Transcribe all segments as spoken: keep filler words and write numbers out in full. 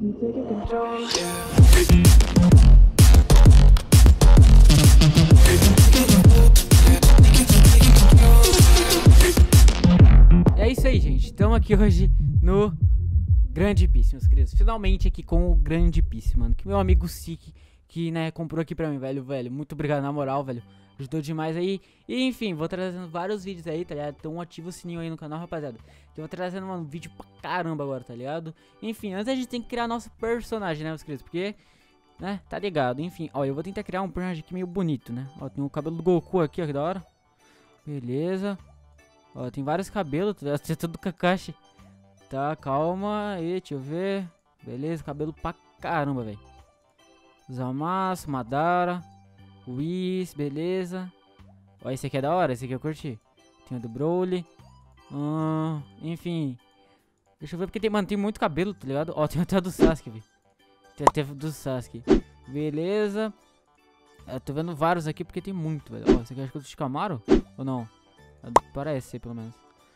É isso aí, gente. Estamos aqui hoje no Grande Piece, meus queridos. Finalmente aqui com o Grande Piece, mano. Que meu amigo Sik, que, né, comprou aqui pra mim, velho. Velho, muito obrigado, na moral, velho. Ajudou demais aí. E, enfim, vou trazendo vários vídeos aí, tá ligado? Então ativa o sininho aí no canal, rapaziada. Então vou trazendo, mano, um vídeo pra caramba agora, tá ligado? Enfim, antes a gente tem que criar nosso personagem, né, meus queridos? Porque, né, tá ligado? Enfim, ó, eu vou tentar criar um personagem aqui meio bonito, né? Ó, tem o cabelo do Goku aqui, ó, que da hora. Beleza. Ó, tem vários cabelos, tá ligado? Tem tudo do Kakashi. Tá, calma aí, deixa eu ver. Beleza, cabelo pra caramba, velho. Zamasu, Madara, Whis, beleza. Ó, esse aqui é da hora, esse aqui eu curti. Tem o do Broly. Hum, enfim. Deixa eu ver porque tem, mano, tem muito cabelo, tá ligado? Ó, tem até do Sasuke, velho. Tem até do Sasuke. Beleza. Eu tô vendo vários aqui porque tem muito, velho. Ó, esse aqui acho que é do Shikamaru? Ou não? Parece ser, pelo menos.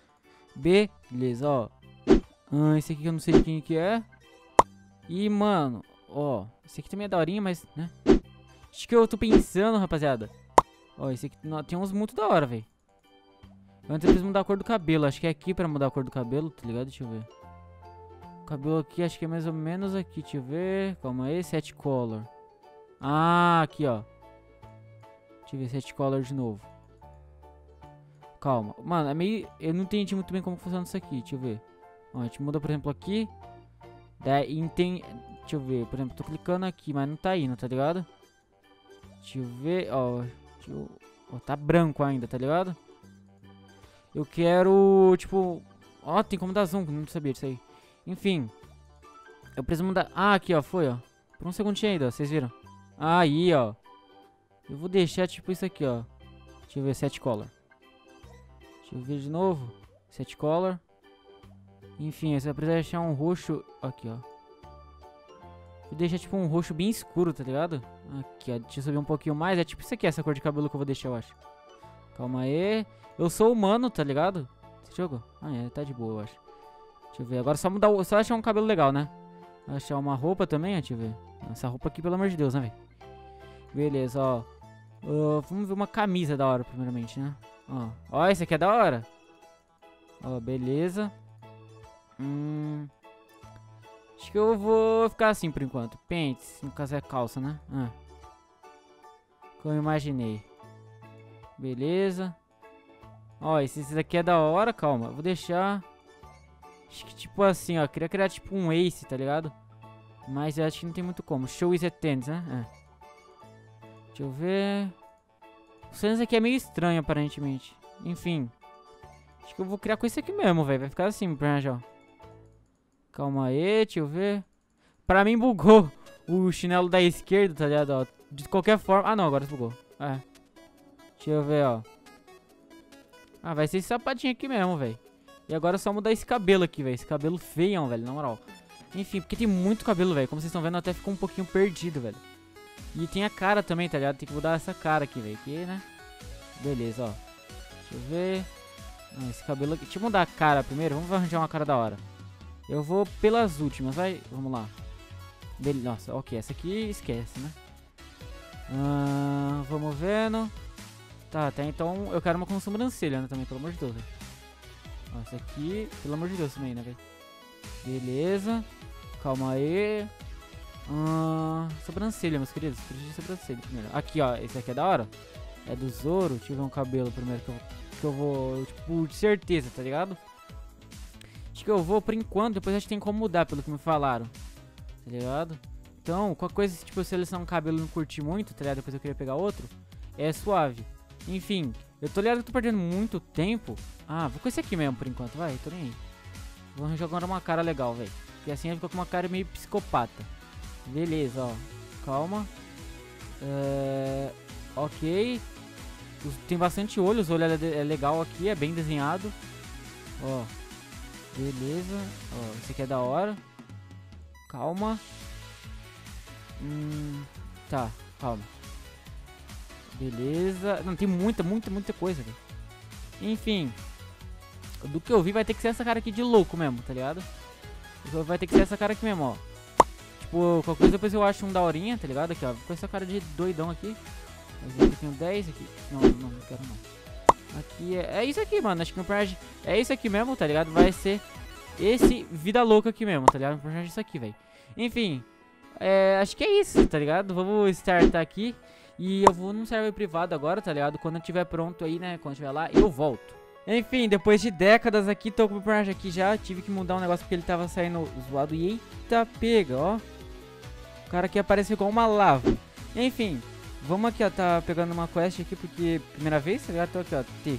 Beleza, ó. Hum, esse aqui eu não sei de quem que é. E, mano, ó. Esse aqui também é daorinha, mas, né? Acho que eu tô pensando, rapaziada. Ó, esse aqui não, tem uns muito da hora, velho. Antes eu preciso mudar a cor do cabelo. Acho que é aqui pra mudar a cor do cabelo, tá ligado? Deixa eu ver. O cabelo aqui, acho que é mais ou menos aqui. Deixa eu ver. Calma aí, set color. Ah, aqui, ó. Deixa eu ver, set color de novo. Calma. Mano, é meio... Eu não entendi muito bem como funciona isso aqui. Deixa eu ver. Ó, a gente muda, por exemplo, aqui. Daí tem... Deixa eu ver. Por exemplo, tô clicando aqui, mas não tá indo, tá ligado? Deixa eu ver. Ó, deixa eu... ó, tá branco ainda, tá ligado? Eu quero, tipo... Ó, tem como dar zoom, não sabia disso aí. Enfim. Eu preciso mudar... Ah, aqui, ó, foi, ó. Por um segundinho ainda, ó, vocês viram? Aí, ó. Eu vou deixar, tipo, isso aqui, ó. Deixa eu ver, set color. Deixa eu ver de novo. Set color. Enfim, você vai precisar deixar um roxo... Aqui, ó. Vou deixar, tipo, um roxo bem escuro, tá ligado? Aqui, ó. Deixa eu subir um pouquinho mais. É tipo isso aqui, essa cor de cabelo que eu vou deixar, eu acho. Calma aí. Eu sou humano, tá ligado? Esse jogo? Ah, é, tá de boa, eu acho. Deixa eu ver. Agora só mudar o... Só achar um cabelo legal, né? Achar uma roupa também, ó. Deixa eu ver. Essa roupa aqui, pelo amor de Deus, né, velho? Beleza, ó. Uh, vamos ver uma camisa da hora, primeiramente, né? Ó, ó, esse aqui é da hora. Ó, beleza. Hum... Acho que eu vou ficar assim por enquanto. Pants, no caso é calça, né? Ah. Como eu imaginei. Beleza. Ó, esse, esse daqui é da hora, calma. Vou deixar... Acho que tipo assim, ó. Queria criar tipo um ace, tá ligado? Mas eu acho que não tem muito como. Show is a tens, né? É. Deixa eu ver... O Sans aqui é meio estranho, aparentemente. Enfim. Acho que eu vou criar com esse aqui mesmo, velho. Vai ficar assim, pra já, ó. Calma aí, deixa eu ver. Pra mim bugou o chinelo da esquerda, tá ligado? Ó, de qualquer forma... Ah, não, agora bugou. É. Deixa eu ver, ó. Ah, vai ser esse sapatinho aqui mesmo, velho. E agora é só mudar esse cabelo aqui, velho. Esse cabelo feião, velho, na moral. Enfim, porque tem muito cabelo, velho. Como vocês estão vendo, até ficou um pouquinho perdido, velho. E tem a cara também, tá ligado? Tem que mudar essa cara aqui, velho. Aqui, né? Beleza, ó. Deixa eu ver. Ah, esse cabelo aqui. Deixa eu mudar a cara primeiro. Vamos arranjar uma cara da hora. Eu vou pelas últimas, vai. Vamos lá. Bele... Nossa, ok. Essa aqui esquece, né? Ah, vamos vendo. Tá, até então eu quero uma com sobrancelha, né? Também, pelo amor de Deus, velho. Ó, essa aqui, pelo amor de Deus também, né, velho? Beleza. Calma aí. Ah, sobrancelha, meus queridos. Preciso de sobrancelha primeiro. Aqui, ó. Esse aqui é da hora. É do Zoro. Deixa eu ver um cabelo primeiro que eu, que eu vou, tipo, de certeza, tá ligado? Acho que eu vou por enquanto, depois a gente tem como mudar, pelo que me falaram. Tá ligado? Então, qualquer coisa, tipo, eu selecionar um cabelo e não curtir muito, tá ligado? Depois eu queria pegar outro. É suave. Enfim, eu tô ligado que eu tô perdendo muito tempo. Ah, vou com esse aqui mesmo por enquanto, vai, tô nem aí. Vou arranjar agora uma cara legal, velho. Porque assim ficou com uma cara meio psicopata. Beleza, ó. Calma. É... Ok. Tem bastante olhos, o olho é legal aqui, é bem desenhado. Ó. Beleza. Ó, esse aqui é da hora. Calma. Hum, tá, calma. Beleza. Não, tem muita, muita, muita coisa, velho. Enfim. Do que eu vi vai ter que ser essa cara aqui de louco mesmo, tá ligado? Vai ter que ser essa cara aqui mesmo, ó. tipo, qualquer coisa depois eu acho um daorinha, tá ligado? Aqui, ó. Com essa cara de doidão aqui. Mas aqui tem um dez aqui. Não, não, não quero não. Aqui é, é isso aqui, mano. Acho que meu personagem é isso aqui mesmo, tá ligado? Vai ser esse vida louca aqui mesmo, tá ligado? Meu personagem é isso aqui, velho. Enfim, é, acho que é isso, tá ligado? Vamos startar aqui. E eu vou num server privado agora, tá ligado? Quando eu tiver pronto aí, né? Quando eu estiver lá, eu volto. Enfim, depois de décadas aqui, tô com o meu personagem aqui já. Tive que mudar um negócio porque ele tava saindo zoado. E eita, pega, ó. O cara aqui apareceu igual uma lava. Enfim, vamos aqui, ó. Tá pegando uma quest aqui porque primeira vez, tá ligado? Tô aqui, ó. T.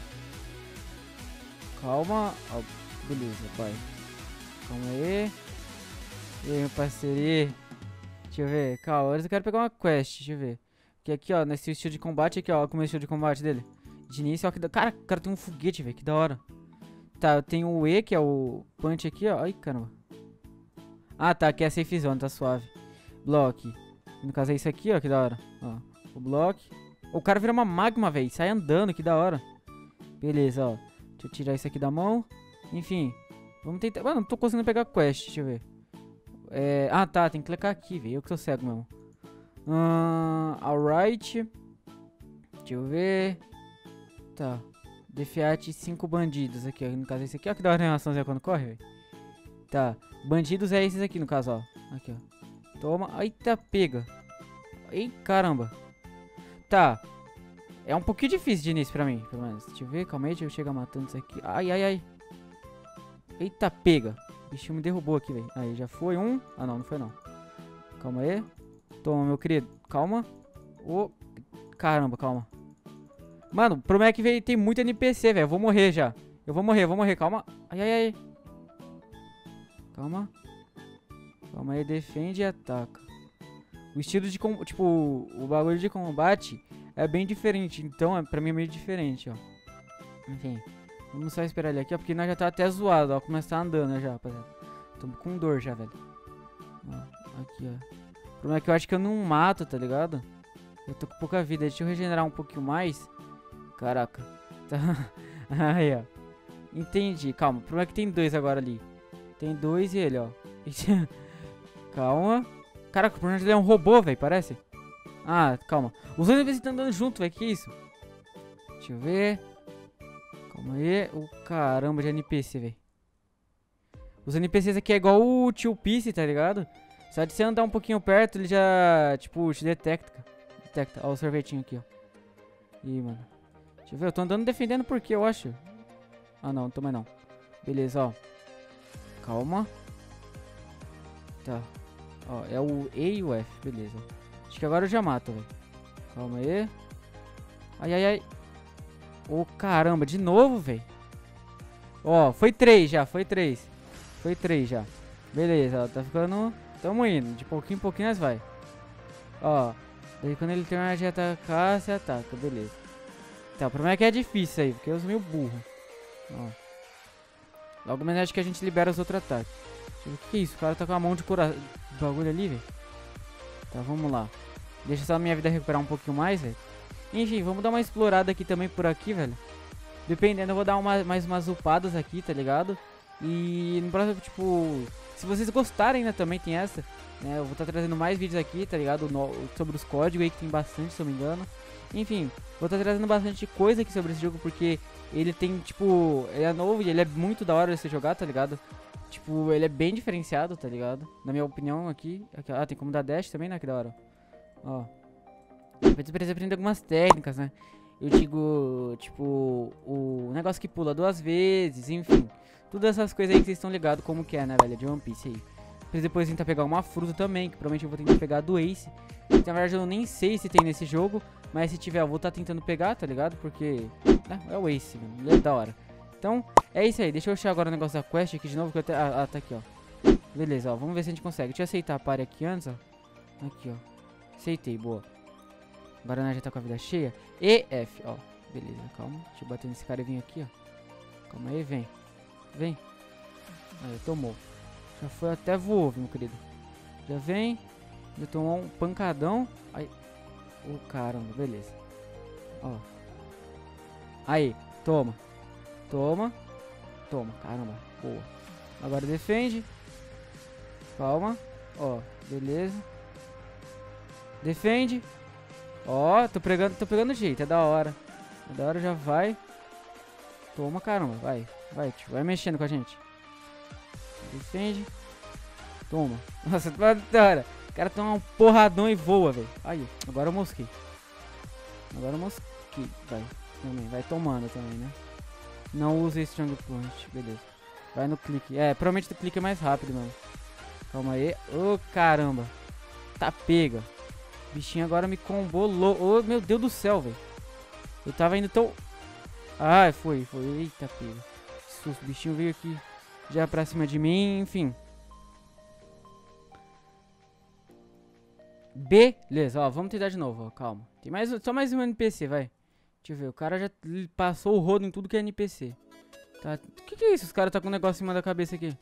Calma. Ó, beleza, vai. Calma aí. E aí, meu parceiro. Deixa eu ver. Calma, eu quero pegar uma quest. Deixa eu ver. Que aqui, ó, nesse estilo de combate aqui, ó. Como é o estilo de combate dele. De início, ó, que da... Cara, o cara tem um foguete, velho. Que da hora. Tá, eu tenho o E, que é o punch aqui, ó. Ai, caramba. Ah, tá. Aqui é a safe zone, tá suave. Block. No caso é isso aqui, ó. Que da hora. Ó, o block. O cara vira uma magma, velho. Sai andando, que da hora. Beleza, ó. Deixa eu tirar isso aqui da mão. Enfim. Vamos tentar... Mano, não tô conseguindo pegar quest. Deixa eu ver. É... Ah, tá. Tem que clicar aqui, velho. Eu que tô cego mesmo. Uh, alright. Deixa eu ver. Tá. Defiate cinco bandidos aqui, ó. No caso, esse aqui, ó. Que da hora a animaçãozinha quando corre, velho. Tá. Bandidos é esses aqui, no caso, ó. Aqui, ó. Toma. Eita, pega. Ei, caramba. Tá. É um pouquinho difícil de início pra mim, pelo menos. Deixa eu ver, calma aí. Deixa eu chegar matando isso aqui. Ai, ai, ai. Eita, pega. O bichinho me derrubou aqui, velho. Aí, já foi um. Ah, não, não foi não. Calma aí. Toma, meu querido. Calma. Ô, oh, caramba, calma. Mano, o problema é que veio, tem muito N P C, velho. Eu vou morrer já. Eu vou morrer, eu vou morrer. Calma. Ai, ai, ai. Calma. Calma aí, defende e ataca. O estilo de combate, tipo, o bagulho de combate é bem diferente. Então, é, pra mim é meio diferente, ó. Enfim. Vamos só esperar ele aqui, ó. Porque nós já tá até zoado, ó. Começa a estar andando já, rapaziada. Tô com dor já, velho. Ó, aqui, ó. O problema é que eu acho que eu não mato, tá ligado? Eu tô com pouca vida. Deixa eu regenerar um pouquinho mais. Caraca. Tá. Aí, ó. Entendi. Calma. O problema é que tem dois agora ali. Tem dois e ele, ó. Calma. Caraca, o personagem dele é um robô, velho. Parece. Ah, calma. Os dois N P Cs estão andando junto, velho. Que isso? Deixa eu ver. Calma aí. O oh, caramba de N P C, velho. Os N P Cs aqui é igual o Tio Piece, tá ligado? Só de você andar um pouquinho perto, ele já, tipo, te detecta. Detecta. Ó o sorvetinho aqui, ó. Ih, mano. Deixa eu ver, eu tô andando defendendo por quê, eu acho. Ah, não, também não. Beleza, ó. Calma. Tá. Ó, é o E e o F, beleza. Acho que agora eu já mato, velho. Calma aí. Ai, ai, ai. Ô, oh, caramba, de novo, velho. Ó, foi três já, foi três. Foi três já. Beleza, ó, tá ficando... Tamo indo, de pouquinho em pouquinho nós vai. Ó, daí quando ele terminar de atacar, você ataca, beleza. Tá, o problema é que é difícil aí, porque eu sou meio burro. Ó. Logo menos acho que a gente libera os outros ataques. O que é isso? O cara tá com a mão de cura... bagulho ali, velho. Tá, vamos lá. Deixa só a minha vida recuperar um pouquinho mais, velho. Enfim, vamos dar uma explorada aqui também por aqui, velho. Dependendo, eu vou dar uma, mais umas upadas aqui, tá ligado? E no próximo, tipo... Se vocês gostarem, né, também tem essa, né, eu vou estar tá trazendo mais vídeos aqui, tá ligado, no, sobre os códigos aí, que tem bastante, se eu não me engano. Enfim, vou estar tá trazendo bastante coisa aqui sobre esse jogo, porque ele tem, tipo, ele é novo e ele é muito da hora de você jogar, tá ligado? Tipo, ele é bem diferenciado, tá ligado? Na minha opinião aqui, aqui ah, tem como dar dash também, né, que da hora. Ó, você precisa aprender algumas técnicas, né. Eu digo, tipo, o negócio que pula duas vezes, enfim. Todas essas coisas aí que vocês estão ligados como que é, né, velho, de One Piece aí. Depois, depois tentar pegar uma fruta também, que provavelmente eu vou tentar pegar do Ace. Na verdade eu nem sei se tem nesse jogo, mas se tiver eu vou estar tá tentando pegar, tá ligado? Porque né, é o Ace, mano, ele é da hora. Então, é isso aí, deixa eu achar agora o negócio da quest aqui de novo, que eu até... Ah, ah, tá aqui, ó. Beleza, ó, vamos ver se a gente consegue. Deixa eu aceitar a pare aqui antes, ó. Aqui, ó. Aceitei, boa. Agora nós já tá com a vida cheia. E F, ó. Beleza, calma. Deixa eu bater nesse cara e vir aqui, ó. Calma aí, vem. Vem. Aí, tomou. Já foi até voou, meu querido. Já vem. Já tomou um pancadão. Aí. Ô, oh, caramba, beleza. Ó. Aí, toma. Toma. Toma, caramba. Boa. Agora defende. Calma. Ó, beleza. Defende. Ó, tô pegando, tô pegando jeito, é da hora. É da hora, já vai. Toma, caramba, vai. Vai, tio, vai mexendo com a gente. Defende. Toma. Nossa, da hora. O cara toma um porradão e voa, velho. Aí, agora eu mosquei. Agora eu mosquei. Vai, também, vai tomando também, né? Não use Strong Punch, beleza. Vai no clique. É, provavelmente o clique é mais rápido, mano. Calma aí. Ô, oh, caramba. Tá pega. O bichinho agora me combolou. Ô, oh, meu Deus do céu, velho. Eu tava indo tão... Ah, foi, foi. Eita, pega. Susto, o bichinho veio aqui já pra cima de mim, enfim. Beleza, ó, vamos tentar de novo, ó, calma. Tem mais, só mais um N P C, vai. Deixa eu ver, o cara já passou o rodo em tudo que é N P C. Tá, o que que é isso? Os caras tá com um negócio em cima da cabeça aqui.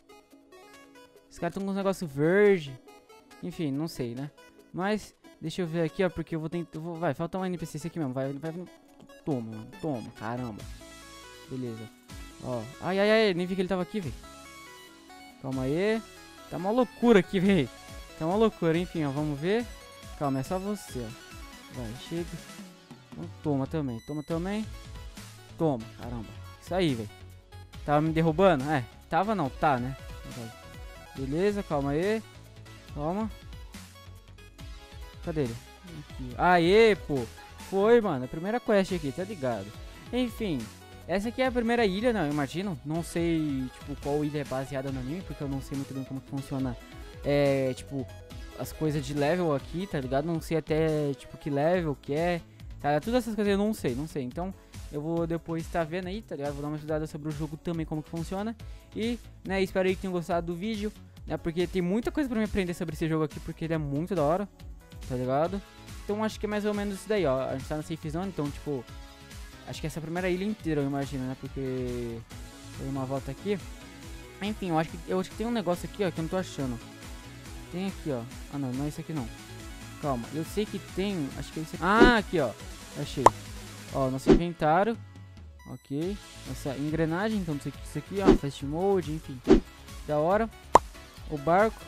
Os caras estão com um negócio verde. Enfim, não sei, né? Mas, deixa eu ver aqui, ó, porque eu vou tentar... Vou, vai, falta um N P C esse aqui mesmo, vai, vai... Toma, mano, toma, caramba. Beleza. Ó, ai, ai, ai, nem vi que ele tava aqui, velho. Calma aí. Tá uma loucura aqui, velho. Tá uma loucura, enfim, ó, vamos ver. Calma, é só você, ó. Vai, chega. Então, toma também, toma também. Toma, caramba. Isso aí, velho. Tava me derrubando? É, tava não, tá, né? Beleza, calma aí. Calma. Cadê ele? Aqui. Aê, pô. Foi, mano, a primeira quest aqui, tá ligado? Enfim, essa aqui é a primeira ilha, não, eu imagino. Não sei, tipo, qual ilha é baseada no anime, porque eu não sei muito bem como que funciona, é, tipo, as coisas de level aqui, tá ligado? Não sei até, tipo, que level que é, tá? Todas essas coisas eu não sei, não sei. Então, eu vou depois estar tá vendo aí, tá ligado? Vou dar uma estudada sobre o jogo também, como que funciona. E, né, espero aí que tenham gostado do vídeo, né? Porque tem muita coisa pra me aprender sobre esse jogo aqui, porque ele é muito da hora, tá ligado? Então acho que é mais ou menos isso daí, ó. A gente tá na safe zone, então tipo... Acho que essa é a primeira ilha inteira, eu imagino, né? Porque... Foi uma volta aqui. Enfim, eu acho que, eu acho que tem um negócio aqui, ó, que eu não tô achando. Tem aqui, ó. Ah, não, não é isso aqui não. Calma, eu sei que tem... Acho que é isso aqui. Ah, aqui, ó. Achei. Ó, nosso inventário. Ok. Nossa engrenagem, então não sei o que é isso aqui, ó. Fast mode, enfim. Da hora. O barco.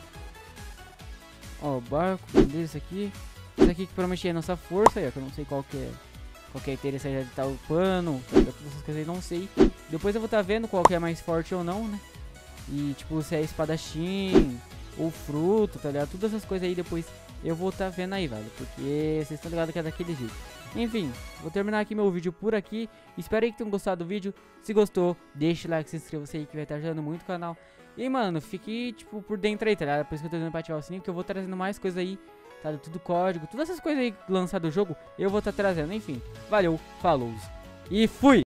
Ó, o barco, beleza, aqui. Isso aqui que provavelmente é a nossa força, aí, que eu não sei qual que é. Qual que é interessante de tá upando, todas essas coisas aí, não sei. Depois eu vou estar tá vendo qual que é mais forte ou não, né? E tipo, se é espadachim ou fruto, tá ligado? Todas essas coisas aí depois eu vou estar tá vendo aí, velho. Porque vocês estão ligados que é daquele jeito. Enfim, vou terminar aqui meu vídeo por aqui. Espero aí que tenham gostado do vídeo. Se gostou, deixa o like, se inscreva aí que vai estar ajudando muito o canal. E mano, fique tipo por dentro aí, tá ligado? Por isso que eu tô dando pra ativar o sininho, porque eu vou trazendo mais coisas aí. Tá, tudo código, todas essas coisas aí lançadas do jogo, eu vou estar tá trazendo, enfim. Valeu, falou e fui!